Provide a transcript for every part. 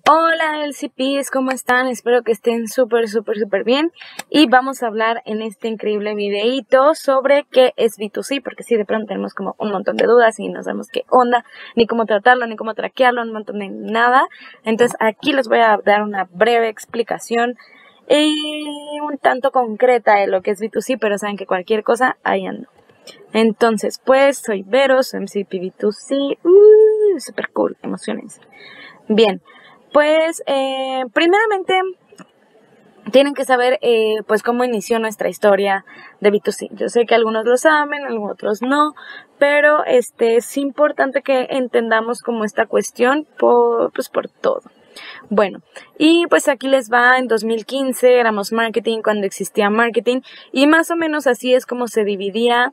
Hola LCPs, ¿cómo están? Espero que estén súper bien y vamos a hablar en este increíble videito sobre qué es B2C, porque sí, de pronto tenemos como un montón de dudas y no sabemos qué onda, ni cómo tratarlo, ni cómo traquearlo, un montón de nada. Entonces aquí les voy a dar una breve explicación y un tanto concreta de lo que es B2C, pero saben que cualquier cosa, ahí ando. Entonces, pues, soy Vero, soy MCP B2C, súper cool, emociones. Bien. Pues, primeramente, tienen que saber, pues, cómo inició nuestra historia de B2C. Yo sé que algunos lo saben, algunos otros no, pero, es importante que entendamos como esta cuestión por todo. Bueno, y pues aquí les va, en 2015 éramos marketing cuando existía marketing, y más o menos así es como se dividía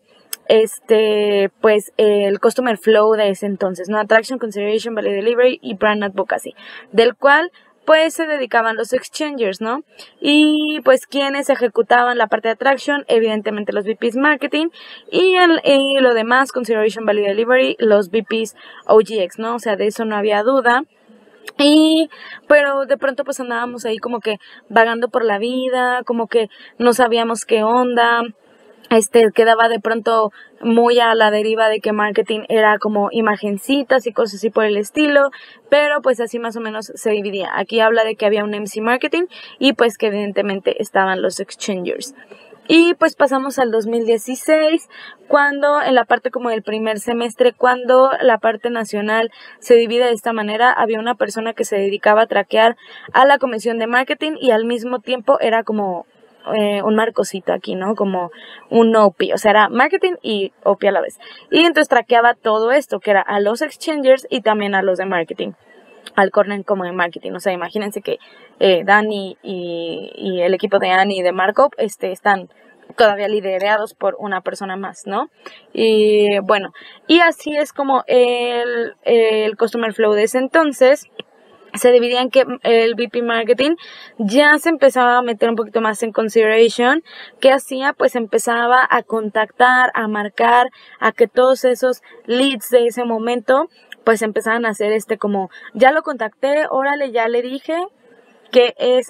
pues el customer flow de ese entonces, ¿no? Attraction, Consideration, Value Delivery y Brand Advocacy, del cual pues se dedicaban los exchangers, ¿no? Y pues quienes ejecutaban la parte de attraction, evidentemente los VPs marketing, y lo demás, Consideration, Value Delivery, los VPs OGX, ¿no? O sea, de eso no había duda. Pero de pronto pues andábamos ahí como que vagando por la vida, como que no sabíamos qué onda. Quedaba de pronto muy a la deriva de que marketing era como imagencitas y cosas así por el estilo, pero pues así más o menos se dividía. Aquí habla de que había un MC marketing y pues que evidentemente estaban los exchangers. Y pues pasamos al 2016, cuando en la parte como del primer semestre, cuando la parte nacional se divide de esta manera, había una persona que se dedicaba a traquear a la comisión de marketing y al mismo tiempo era como un marcosito aquí, ¿no? Como un OP, o sea, era marketing y OP a la vez. Y entonces traqueaba todo esto, que era a los exchangers y también a los de marketing, al corner como de marketing. O sea, imagínense que Dani y el equipo de Annie y de Markup están todavía liderados por una persona más, ¿no? Y bueno, y así es como el Customer Flow de ese entonces se dividía en que el VP Marketing ya se empezaba a meter un poquito más en consideration. ¿Qué hacía? Pues empezaba a contactar, a marcar, a que todos esos leads de ese momento pues empezaban a hacer como, ya lo contacté, órale, ya le dije que es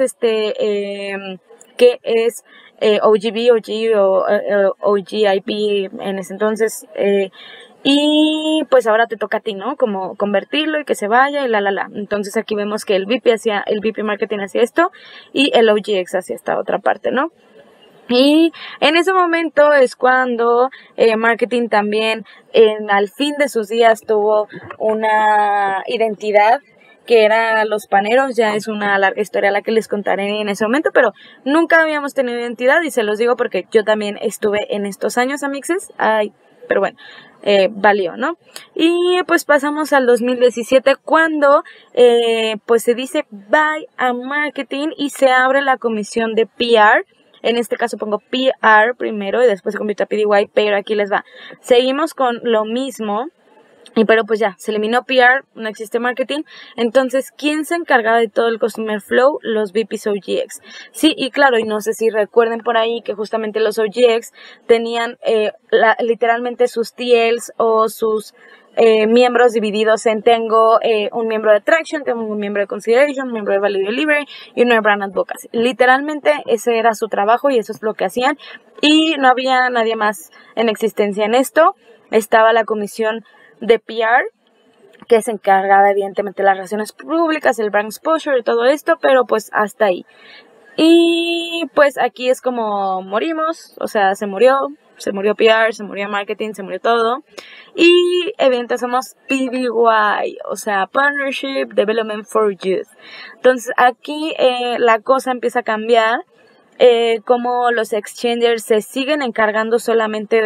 que es OGB, OG o OGIP en ese entonces, y pues ahora te toca a ti, ¿no? Como convertirlo y que se vaya y la. Entonces aquí vemos que el VP Marketing hacía esto y el OGX hacía esta otra parte, ¿no? Y en ese momento es cuando marketing también al fin de sus días tuvo una identidad que era los paneros. Ya es una larga historia la que les contaré en ese momento, pero nunca habíamos tenido identidad y se los digo porque yo también estuve en estos años, amixes. Pero bueno, valió, ¿no? Y pues pasamos al 2017 cuando pues se dice bye a marketing y se abre la comisión de PR. En este caso pongo PR primero y después se convierte a PDY, pero aquí les va. Seguimos con lo mismo. Pero pues ya, se eliminó PR, no existe marketing. Entonces, ¿quién se encargaba de todo el Customer Flow? Los VPs OGX. Sí, y claro, y no sé si recuerden por ahí que justamente los OGX tenían literalmente sus TLs o sus miembros divididos en tengo un miembro de Attraction, tengo un miembro de Consideration, un miembro de Value Delivery y uno de Brand Advocacy. Literalmente ese era su trabajo y eso es lo que hacían. Y no había nadie más en existencia en esto. Estaba la comisión de PR, que se encargaba evidentemente de las relaciones públicas, el brand exposure y todo esto, pero pues hasta ahí. Y pues aquí es como morimos, o sea, se murió PR, se murió marketing, se murió todo. Y evidentemente somos PDY, o sea, Partnership Development for Youth. Entonces aquí la cosa empieza a cambiar. Como los exchangers se siguen encargando solamente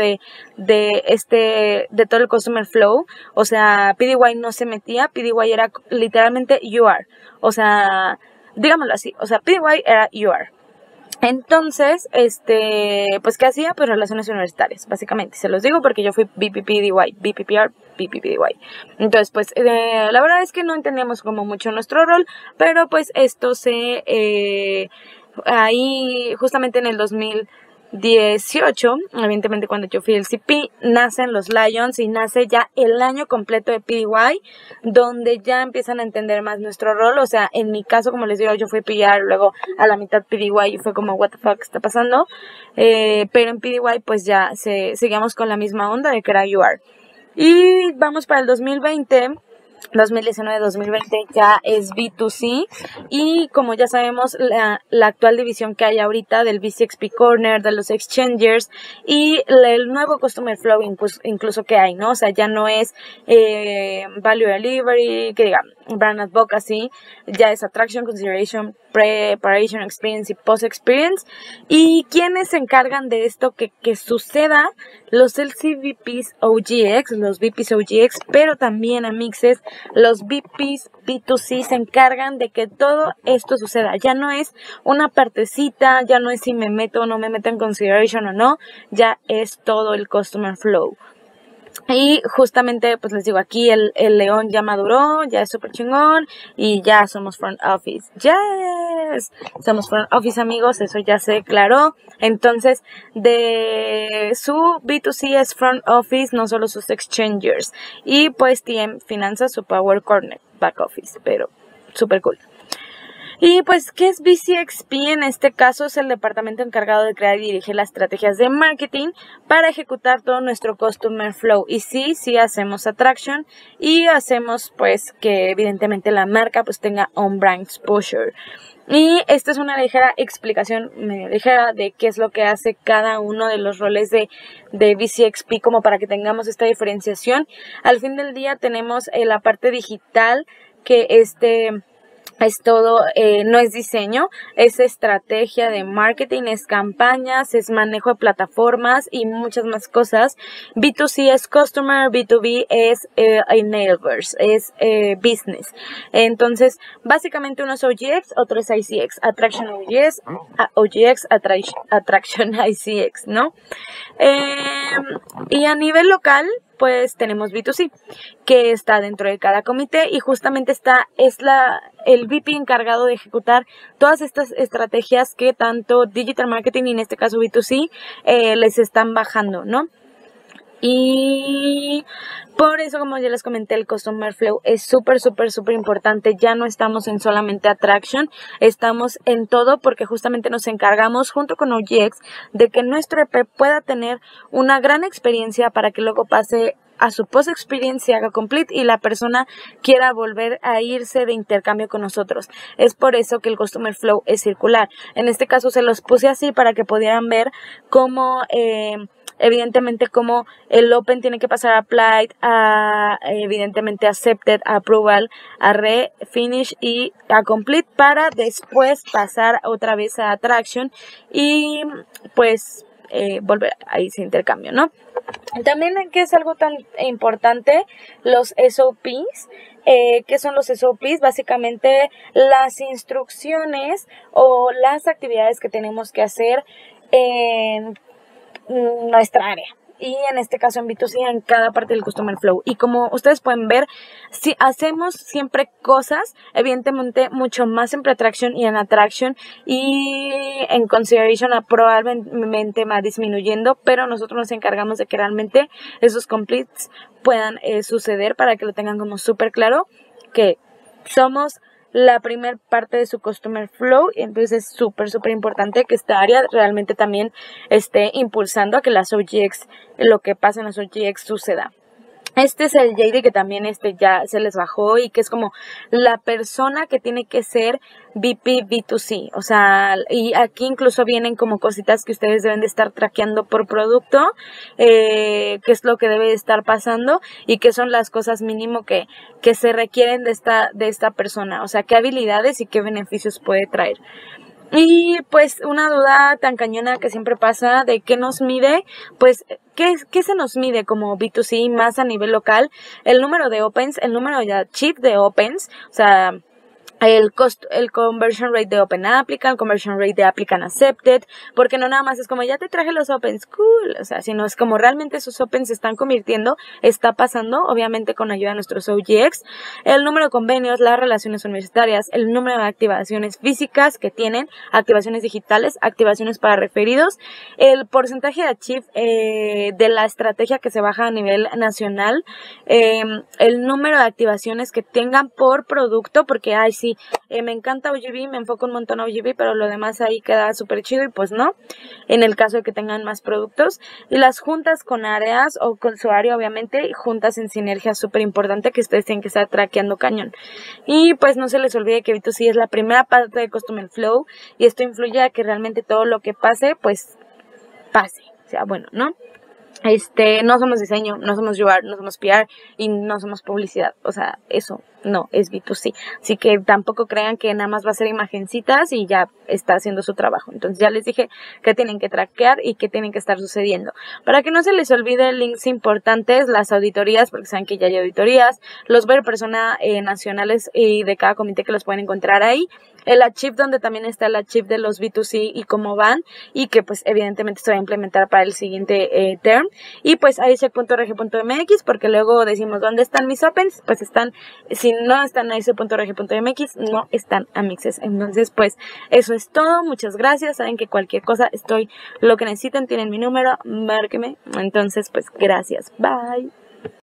de todo el customer flow. O sea, PDY no se metía, PDY era literalmente UR, o sea, digámoslo así, o sea, PDY era UR. Entonces, pues, ¿qué hacía? Pues relaciones universitarias, básicamente. Se los digo porque yo fui BPPDY, BPPR, BPPDY. Entonces, pues, la verdad es que no entendíamos como mucho nuestro rol, pero pues esto ahí justamente en el 2000 2018, evidentemente cuando yo fui el CP, nacen los Lions y nace ya el año completo de PDY, donde ya empiezan a entender más nuestro rol. O sea, en mi caso, como les digo, yo fui PR, luego a la mitad PDY y fue como, what the fuck está pasando. Pero en PDY pues ya seguíamos con la misma onda de que era UR. Y vamos para el 2020. 2019-2020 ya es B2C y como ya sabemos la actual división que hay ahorita del BCXP Corner, de los exchangers y el nuevo Customer Flow incluso que hay, ¿no? O sea, ya no es Value Delivery, que diga Brand Advocacy, ya es Attraction, Consideration, Preparation, Experience y Post Experience. ¿Y quiénes se encargan de esto que suceda? Los LCVPs OGX, los VPs OGX, pero también a mixes, los VPs B2C se encargan de que todo esto suceda. Ya no es una partecita, ya no es si me meto o no me meto en consideration o no, ya es todo el Customer Flow. Y justamente, pues les digo, aquí el león ya maduró, ya es súper chingón y ya somos front office. ¡Yes! Somos front office, amigos, eso ya se declaró. Entonces, de su B2C es front office, no solo sus exchangers. Y pues TM Finanzas, su Power Corner, back office, pero súper cool. Y pues, ¿qué es BCXP? En este caso es el departamento encargado de crear y dirigir las estrategias de marketing para ejecutar todo nuestro Customer Flow. Y sí hacemos attraction y hacemos pues que evidentemente la marca pues tenga on-brand exposure. Y esta es una ligera explicación, medio ligera, de qué es lo que hace cada uno de los roles de BCXP, como para que tengamos esta diferenciación. Al fin del día tenemos la parte digital, que es todo, no es diseño, es estrategia de marketing, es campañas, es manejo de plataformas y muchas más cosas. B2C es customer, B2B es enablers, es business. Entonces, básicamente uno es OGX, otro es ICX, Attraction OGX, Attraction ICX, ¿no? Y a nivel local, pues tenemos B2C, que está dentro de cada comité y justamente el VP encargado de ejecutar todas estas estrategias que tanto Digital Marketing y en este caso B2C les están bajando, ¿no? Y por eso, como ya les comenté, el Customer Flow es súper importante. Ya no estamos en solamente Attraction, estamos en todo porque justamente nos encargamos junto con OGX de que nuestro EP pueda tener una gran experiencia para que luego pase a su post experience y haga complete y la persona quiera volver a irse de intercambio con nosotros. Es por eso que el Customer Flow es circular. En este caso se los puse así para que pudieran ver cómo evidentemente como el Open tiene que pasar a Applied, evidentemente Accepted, a Approval, a Finish y a Complete para después pasar otra vez a Attraction y pues volver a ese intercambio, ¿no? También que es algo tan importante, los SOPs. ¿Qué son los SOPs? Básicamente las instrucciones o las actividades que tenemos que hacer en nuestra área y en este caso en B2C en cada parte del Customer Flow. Y como ustedes pueden ver, si hacemos siempre cosas, evidentemente mucho más en pre-attraction y en attraction y en consideration probablemente va disminuyendo, pero nosotros nos encargamos de que realmente esos completes puedan suceder para que lo tengan como súper claro que somos la primera parte de su Customer Flow, entonces es súper importante que esta área realmente también esté impulsando a que las OGX, lo que pasa en las OGX suceda. Este es el JD que también ya se les bajó y que es como la persona que tiene que ser VP B2C. O sea, y aquí incluso vienen como cositas que ustedes deben de estar traqueando por producto, qué es lo que debe de estar pasando y qué son las cosas mínimo que se requieren de esta persona. O sea, qué habilidades y qué beneficios puede traer. Y pues una duda tan cañona que siempre pasa de qué nos mide, pues ¿qué se nos mide como B2C más a nivel local? El número de opens, el número de chip de opens, o sea, el conversion rate de open applicant, conversion rate de applicant accepted, porque no nada más es como ya te traje los opens, cool, o sea, sino es como realmente esos opens se están convirtiendo, está pasando, obviamente con ayuda de nuestros OGX, el número de convenios, las relaciones universitarias, el número de activaciones físicas que tienen, activaciones digitales, activaciones para referidos, el porcentaje de achieve de la estrategia que se baja a nivel nacional, el número de activaciones que tengan por producto, porque ay sí, me encanta OGB, me enfoco un montón a OGB, pero lo demás ahí queda súper chido y pues no, en el caso de que tengan más productos. Y las juntas con áreas o con su área, obviamente, juntas en sinergia súper importante que ustedes tienen que estar traqueando cañón. Y pues no se les olvide que B2C es la primera parte de Customer Flow y esto influye a que realmente todo lo que pase, pues pase, o sea, bueno, ¿no? No somos diseño, no somos UR, no somos PR y no somos publicidad, o sea, eso no es B2C, así que tampoco crean que nada más va a ser imagencitas y ya está haciendo su trabajo. Entonces ya les dije que tienen que traquear y que tienen que estar sucediendo. Para que no se les olvide links importantes, las auditorías, porque saben que ya hay auditorías, los ver persona nacionales y de cada comité que los pueden encontrar ahí, el achieve donde también está el achieve de los B2C y cómo van y que pues evidentemente se va a implementar para el siguiente term y pues aise.rg.mx porque luego decimos ¿dónde están mis opens? Pues están, si no están a aise.rg.mx no están a mixes. Entonces pues eso es todo, muchas gracias, saben que cualquier cosa estoy, lo que necesiten tienen mi número, márqueme, entonces pues gracias, bye.